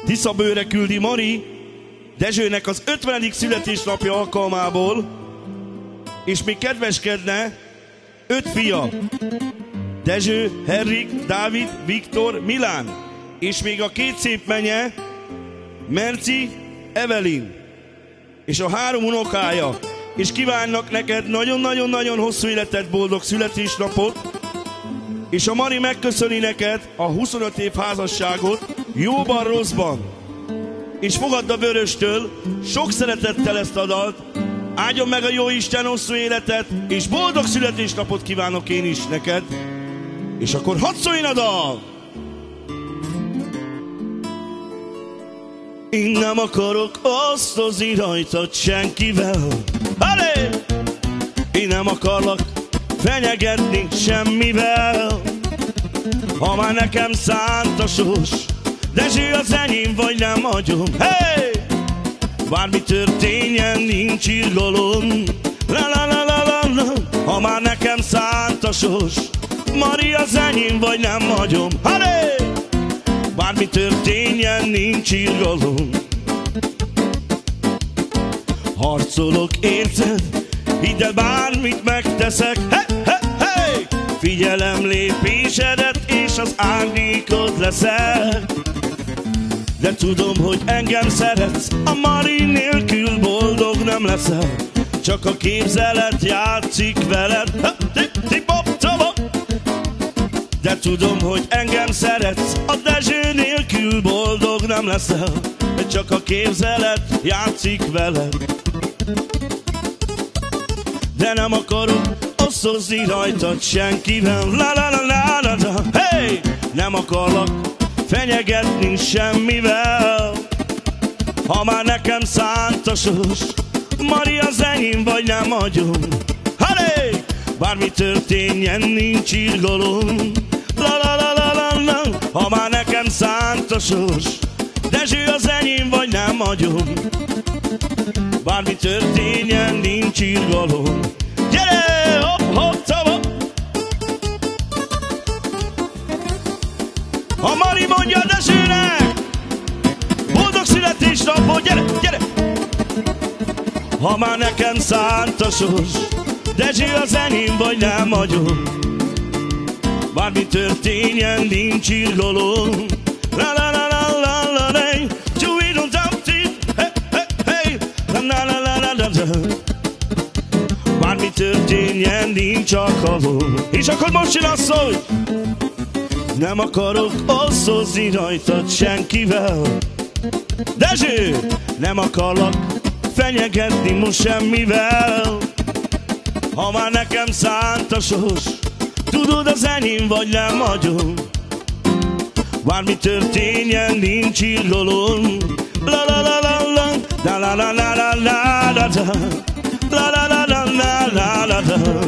Tiszabőre küldi Mari Dezsőnek az 50. születésnapja alkalmából, és még kedveskedne 5 fia. Dezső, Henrik, Dávid, Viktor, Milán. És még a 2 szép menye, Merci, Evelyn. És a 3 unokája. És kívánnak neked nagyon-nagyon-nagyon hosszú életet, boldog születésnapot. És a Mari megköszöni neked a 25 év házasságot, jóban, rosszban. És fogadd a Vöröstől sok szeretettel ezt a dalt. Áldjon meg a Jóisten hosszú életet, és boldog születésnapot kívánok én is neked. És akkor hadd szóljon a dal! Én nem akarok osztozni rajtad senkivel. Allé! Én nem akarlak fenyegetni semmivel. Ha már nekem szánt a sors, Dezső az enyém, vagy nem hagyom. Hey! Bármi történjen, nincs irgalom. La la la la la la. Ha már nekem szánt a sors, Mari az enyém, vagy nem hagyom. Allé! Bármi történjen, nincs irgalom. Harcolok érted, hidd el, bármit megteszek. Hey, hey, hey! Figyelem lépésedet, és az árnyékod leszek. De tudom, hogy engem szeretsz, a Mari nélkül boldog nem leszel. Csak a képzelet játszik veled. De tudom, hogy engem szeretsz, a Dezső nélkül boldog nem leszel. Csak a képzelet játszik veled. De nem akarok osztozni rajtad senkivel. La la la la la la. Hey! Nem akarlak fenyegetni semmivel. Ha már nekem szánt a sors, Mari az enyém, vagy nem hagyom. Hallé! Bármi történjen, nincs irgalom. La la la la la la. Ha már nekem szánt a sors, Dezső az enyém, vagy nem hagyom. Bármi történjen, nincs irgalom. Gyere! Hopp, hopp, hopp! A Mari mondja a Dezsőnek, boldog születésnapot, gyere, gyere! Ha már nekem szánt a sors, Dezső az enyém, vagy nem hagyom. Bármi történjen, nincs irgalom. La la la la la la la. Csúvidon tamtit, hey, hey, hey. La la la la la la. Bármi történjen, nincs alkalom. És akkor most jön a szó, hogy nem akarok osztozni rajtad senkivel. Dezső, nem akarlak fenyegetni most semmivel. Ha már nekem szánt a sors, tudod az enyém, vagy nem hagyom. Bármi történjen, nincs irgalom. La la la la la. La la la la la la la. La la la la la la la.